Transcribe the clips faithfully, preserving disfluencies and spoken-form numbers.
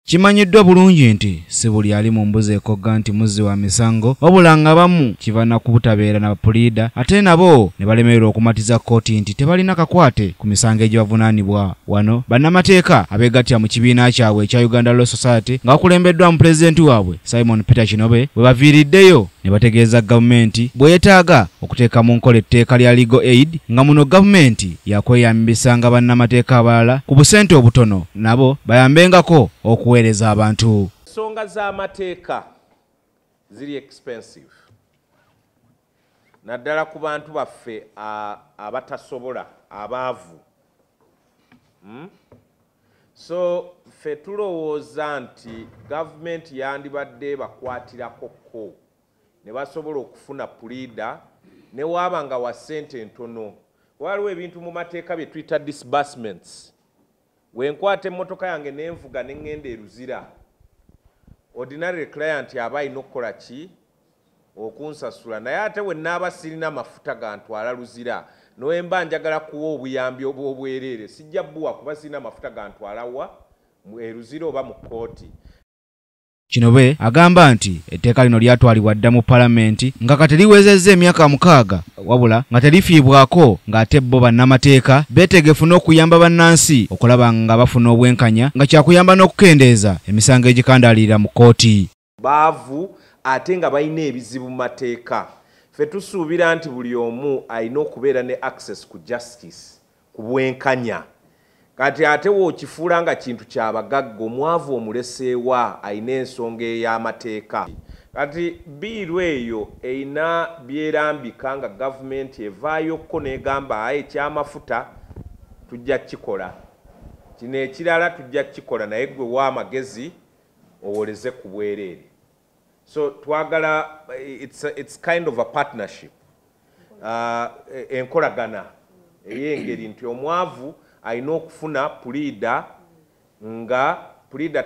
Kimanyiddwa bulungi nti si buli ali mu mbuzi ekogga nti muzzi wa misango wabula nga bamu kiva na kubutabeera na puliida ate nabo ne balemererwa okumatiza kkooti nti tebalina kakwate ku misango egibavunaanibwa. Wano bannamateeka abeegattira mu kibiina kyabwe ekya Uganda Law Society nga bakulembeddwa mu pulezidenti waabwe Simon Peter Kinobe bwe baviiriddeyo ne bategeeza gavumenti bwe yeetaaga okuteeka mu nkola etteeka lya legal aid nga muno gavumenti yakweyambisanga bannamateeka abalala ku busente obutono nabo bayambengako okuweereza abantu. Ensonga z'amateeka ziri expensive naddala ku bantu baffe abatasobola abaavu. Hmm? So ffe tulowooza nti gavumenti yandibadde bakwatirako ne basobola okufuna puliida ne waaba nga wa ssente ntono. Waliwo ebintu mu mateeka bye tuyita disbursements. Wenkwata emmotoka yange n'envuga ne ŋŋenda e Luzira, ordinary client aba alina okukola ki? Okunsasula. Naye ate we nnaaba sirina mafuta gantwala Luzira nowe mba njagala kuwa obuyambi obwobwereere sijja bbuwa kuba sirina mafuta gantwala wa e Luzira oba mu kkooti. Kinobe agamba nti etteeka lino lyatwalibwa dda mu palamenti nga kati liwezezza emyaka mukaaga wabula nga terifiibwako ng'ate bo bannamateeka beetegefu n'okuyamba bannansi okulaba nga bafuna obwenkanya nga kyakuyamba n'okukendeeza emisango egikandaalirira mu kkooti. Baavu ate nga balina ebizibu mu mateeka. Ffe tusuubira nti buli omu alina okubeera ne access ku justice ku bwenkanya. Kati ate wookifuula nga kintu ky'abagagga omwavu omuleseewa alina ensonga ey'amateeka. Kati biiru eyo erina byerambika nga gavumenti evaayokko n'egamba aye eky'amafuta tujja kukikola, kino ekirala tujja kukikola naye ggwe w'amagezi owoleze ku bwereere. So twagala it's, a, it's kind of a partnership, uh, enkolagana ey'engeri nti omwavu alina okufuna puliida nga puliida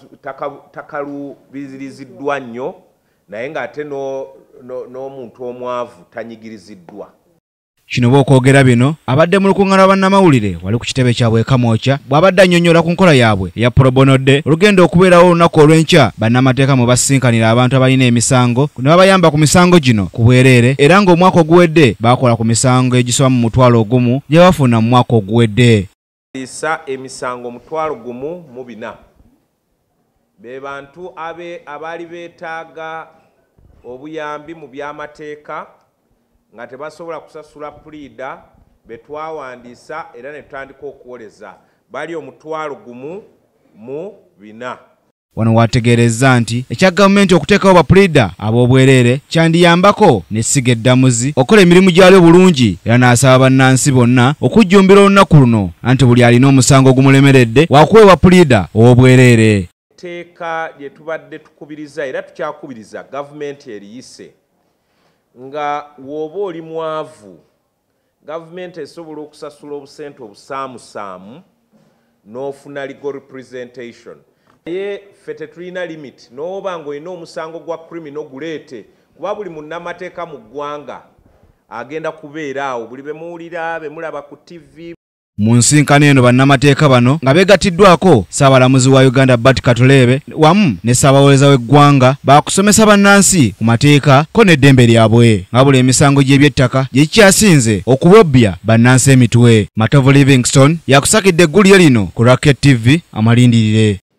takalubiriziddwa nnyo naye ng'ate n'omuntu omwavu tanyigiriziddwa. Kino bw'okwogera bino abadde mu lukuŋŋaana bannamawulire wali ku kitebe kyabwe Kamwokya bw'abadde annyonnyola ku nkola yaabwe eya pro bono day olugenda okubeerawo olunaku olw'enkya bannamateeka mwe basinkanira abantu abalina emisango ne babayamba ku misango gino ku bwereere era ng'omwaka oguwedde baakola ku misango egisoba mu mutwalo ogumu gye bafuna mu mwaka oguwedde. Isa emisango mutwalo gumu mu bina be bantu abe abaali beetaaga obuyambi mu by'amateeka nga tebasobola kusasula puliida be twawandiisa era ne tutandika okuwoleza bali omutwalo gumu mu bina. Wano wategeerezza nti ekya gavumenti okuteekawo bapuliida ab'obwereere kyandiyambako n'essiga eddamuzi okukola emirimu gyalyo bulungi era n'asaba bannansi bonna okujjumbira olunaku luno anti buli alina omusango ogumulemeredde wakuweebwa puliida ow'obwereere. Etteeka lye tubadde tukubiriza era tukyakubiriza gavumenti eriyise nga w'oba oli mwavu gavumenti esobola okusasula obusente obusaamusaamu n'ofuna legal representation. Naye ffe tetulina limit n'oba ng'olina omusango gwa criminal guleete kuba buli munnamateeka mu ggwanga agenda kubeera awo buli be muwulira be mulaba ku T V. Mu nsinkano eno bannamateeka bano nga beegattiddwako Ssaabalamuzi wa Uganda Bart Katurebe wamu ne Ssaabawolereza w'eggwanga baakusomesa bannansi ku mateeka ko n'eddembe lyabwe nga buli emisango gy'ebyettaka gye kikyasinze okubobbya bannansi emitwe. Matovu Livingstone yakusakidde eggulire lino ku Racket T V amalindirire.